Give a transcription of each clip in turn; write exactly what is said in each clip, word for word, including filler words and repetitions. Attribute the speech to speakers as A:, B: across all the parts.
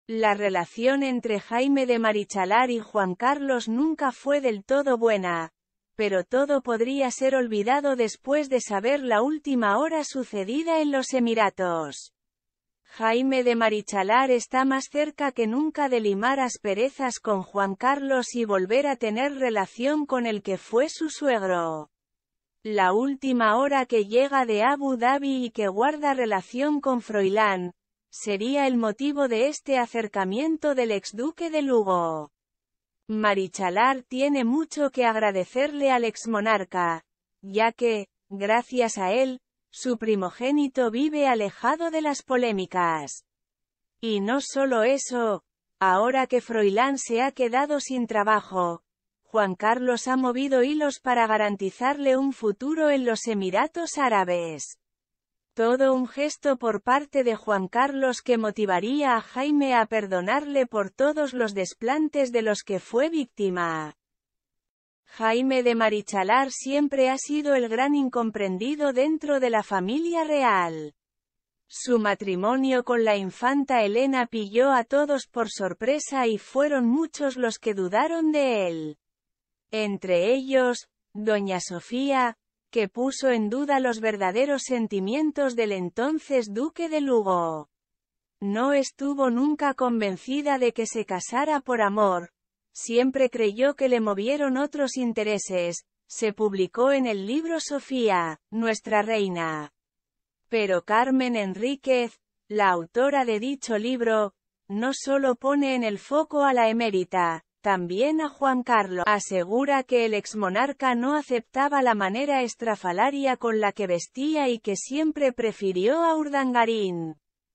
A: La relación entre Jaime de Marichalar y Juan Carlos nunca fue del todo buena, pero todo podría ser olvidado después de saber la última hora sucedida en los Emiratos. Jaime de Marichalar está más cerca que nunca de limar asperezas con Juan Carlos y volver a tener relación con el que fue su suegro. La última hora que llega de Abu Dhabi y que guarda relación con Froilán, sería el motivo de este acercamiento del exduque de Lugo. Marichalar tiene mucho que agradecerle al exmonarca, ya que, gracias a él, su primogénito vive alejado de las polémicas. Y no solo eso, ahora que Froilán se ha quedado sin trabajo, Juan Carlos ha movido hilos para garantizarle un futuro en los Emiratos Árabes. Todo un gesto por parte de Juan Carlos que motivaría a Jaime a perdonarle por todos los desplantes de los que fue víctima. Jaime de Marichalar siempre ha sido el gran incomprendido dentro de la familia real. Su matrimonio con la infanta Elena pilló a todos por sorpresa y fueron muchos los que dudaron de él. Entre ellos, doña Sofía, que puso en duda los verdaderos sentimientos del entonces duque de Lugo. No estuvo nunca convencida de que se casara por amor, siempre creyó que le movieron otros intereses, se publicó en el libro Sofía, nuestra reina. Pero Carmen Enríquez, la autora de dicho libro, no solo pone en el foco a la emérita, también a Juan Carlos. Asegura que el exmonarca no aceptaba la manera estrafalaria con la que vestía y que siempre prefirió a Urdangarín.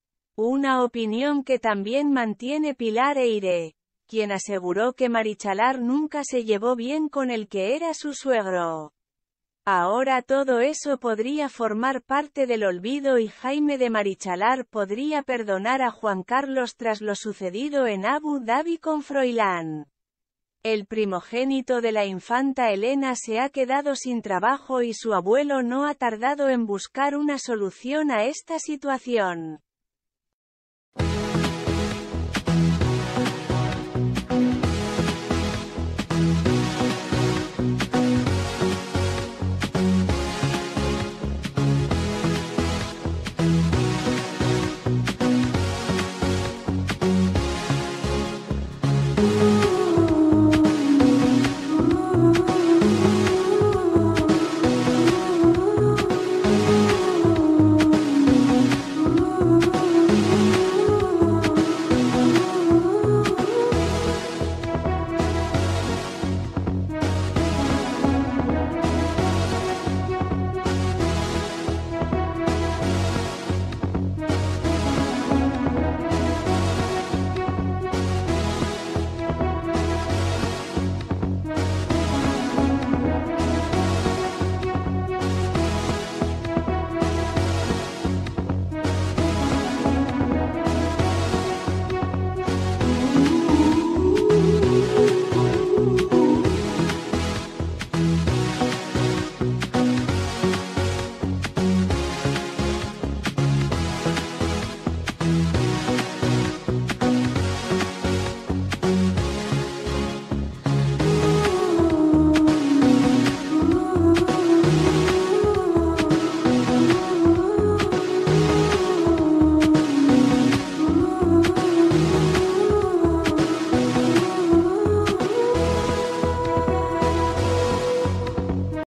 A: Una opinión que también mantiene Pilar Eyre, quien aseguró que Marichalar nunca se llevó bien con el que era su suegro. Ahora todo eso podría formar parte del olvido y Jaime de Marichalar podría perdonar a Juan Carlos tras lo sucedido en Abu Dhabi con Froilán. El primogénito de la infanta Elena se ha quedado sin trabajo y su abuelo no ha tardado en buscar una solución a esta situación.